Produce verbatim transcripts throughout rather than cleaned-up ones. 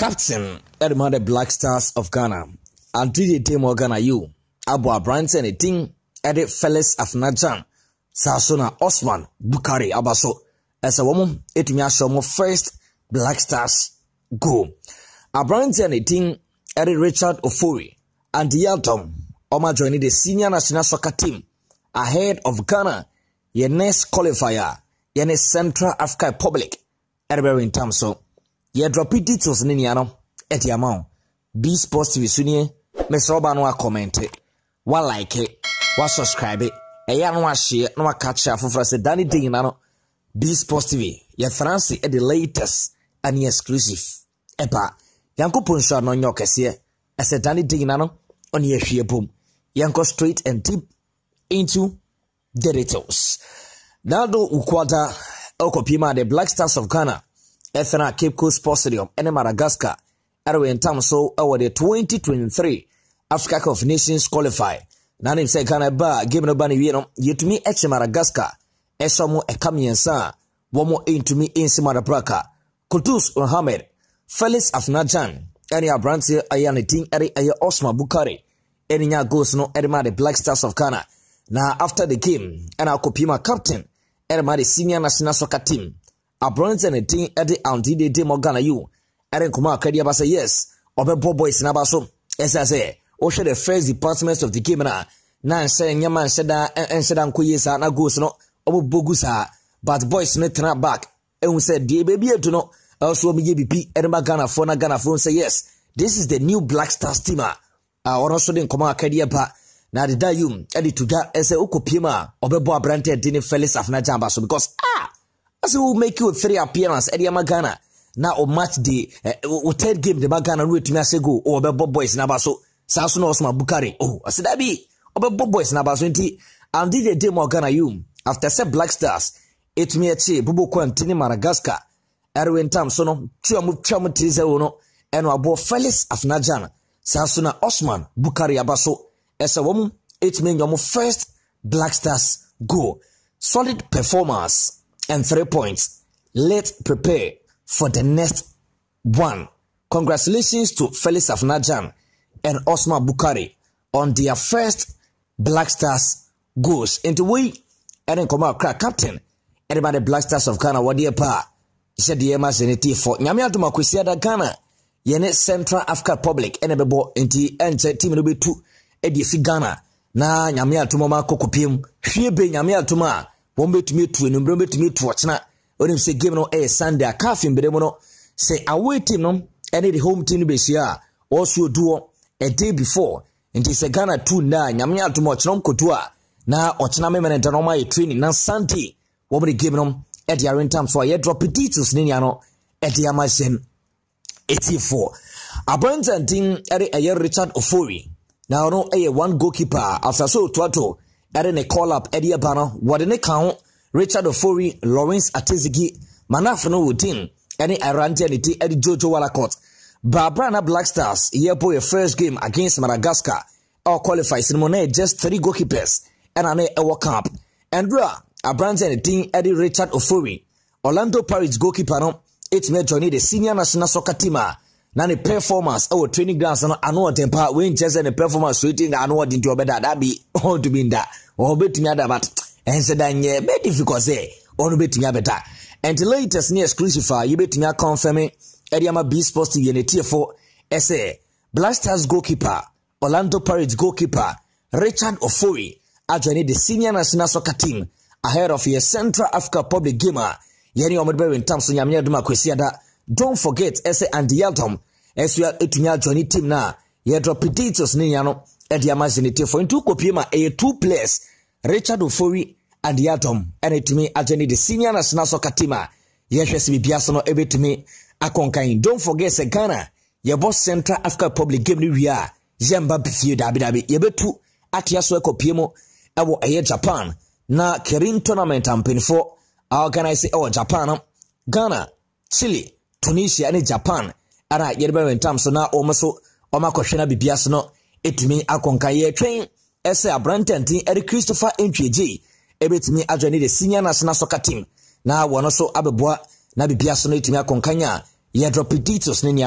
captain Edmund the Black Stars of Ghana and Dede of Ghana Ayew Abo Branson a team edit Felix Afena-Gyan Sasuna Osman Bukari Abaso as a woman it me show first Black Stars go. A Branson a team edit Richard Ofori and Yiadom Oma joining the senior national soccer team ahead of Ghana ye next qualifier ye next Central Africa Republic in terms so ye drop details ni ano eti amount B Sports T V sunye me soba no comment wa like it wa subscribe e ya no wa share no wa catch afofra se dani ding na no B Sports T V ye France e the latest and exclusive epa yankopon sha no nyo kese e se dani ding na no on ye hwe bom yanko straight and deep into the details. Now do ukwada okopima the Black Stars of Ghana Afena Cape Coast Sports Stadium in Madagascar are in terms so over the twenty twenty-three Africa Cup of Nations qualify. Now name say Ghana ba game no bani wieno yetumi eche Madagascar esomo ekamiensa womo intumi insi Madabraka Kudus Mohammed Felix Afena-Gyan any abranti ayane team eri aye Osman Bukari any nya goals no edema the Black Stars of Ghana. Now after the game and akopima captain edema the senior national soccer team a bronze and a team at the anti Dede of Ghana Ayew. Eren Kuma Kadia say yes, Obe boys in Abaso, as I say, or should the first departments of the game na nan saying Yaman Seda and Sedan Kuyesa na goes no Obu Bogusa, but boys not turn back and we said, dear baby, to know also be B P Edema Ghana phone Ghana phone say yes, this is the new Black Stars teamer. I also didn't come out Kadia pa na the Dayum, edit to that as a Ukopima, Obebo Brante Dini Felix Afena-Gyan Baso because ah. As will make you three appearance at Yamagana. Now or match day or third game the Magana route to me go or Bob Boys Nabaso, Sasuna Osman Bukari. Oh, I said that be or Bob Boys Nabaso and did a demo Ghana Ayew after said Black Stars. It me a che Bubu Quantini Madagascar. Erwin Tamsono, Chuamu Chamu Tizeono, and Wabo Felix Afena-Gyan, Sasuna Osman Bukari Abaso. As a woman, it means your first Black Stars go. Solid performance. And three points. Let's prepare for the next one. Congratulations to Felix Afena-Gyan and Osman Bukari on their first Black Stars goals. Into we and then come out crack captain. Everybody Black Stars of Ghana what dear pa. Said the Emma Zeniti for Nyamia to Makwisiada Ghana. Yene Central Africa Republic and Ebebo inti and team no be two Edifi Ghana. Na Nyamia to Mama Kokopim. Shebe Nyamia to Ma. Wombe to me to number to me to watch na. When him say game no a Sunday a calf in Bedemono. Say away team no any the home team be here. Also do a day before. And this a Ghana two na Nyamia to much non kotua. Na ochna me men noma e training na Sunday. Wombe game no at the arena time so I drop details ni ano at the Amazon eighty-four. A brand and thing at a Richard Ofori. Now no a one goalkeeper after so twato. Eren a call up Eddie Abano, what in a count, Richard Ofori, Lawrence Atezigi, Manafano Woodin, any Arantianity, Eddie Jojo Walakot. Babrana Black Stars, here boy a first game against Madagascar, or qualifies in Monet just three goalkeepers, and an Ayew Cup. Andra, a brand and a team Eddie Richard Ofori, Orlando Pirates goalkeeper, no, it's made joining the senior national soccer teamer. Nani performance our training grounds no ano tempa when just the performance rating ano dinto obeda that be all to be that or betimi ada but and said that yeah be difficult say onu betimi abeta and the latest near exclusive you betimi confirm Ediama B Sports T V and T four say Black Stars goalkeeper Orlando Pirates goalkeeper Richard Ofori joined the senior national soccer team ahead of your Central Africa public gamer yeni omedbe in terms of nyamia duma kwesiada. Don't forget, S A and Yiadom, as you are a joining team now. You drop details, Niano, at the Amazonity for into Kopima, a two players, Richard Ofori and Yiadom, and it to me, I joined the senior national soccer team. Yes, be Biasono, ebe to me, a conkain. Don't forget, Se Ghana, your boss Central Africa Public Game, we are Jamba Bifi, Dabi Dabi, Yebetu, at Yasweko Kopimo, our Aye Japan, na Kerin tournament and pin for, how can I say, oh, Japan, Ghana, Chile. Tunisia and Japan. Ara yerbe in terms so na omoso oma kwhwena bibias no etumi akonkaye twen ese abrantantin Eric Christopher Ntweji ebetumi adwene the senior national soccer team na wono so abeboa na bibias no etumi akonkanya ye drop details ne nia no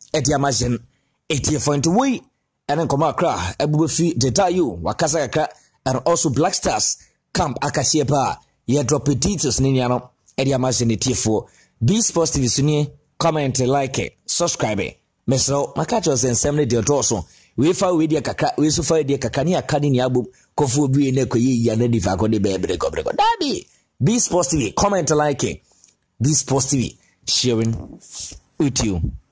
edi amajen eighty point way and then come akra ebu fi Dede wakasa kakra and also Black Stars camp akashie pa ye drop details ni no edi amajen etifo B Sports T V suni comment like subscribe mesro makacho sensem ne de doso we fa we de kakra we so fa de kakani akani ni abum kofu bi ne koyi ya na difa ko de bebre ko breko dabi B Sports T V comment like B Sports T V sharing with you.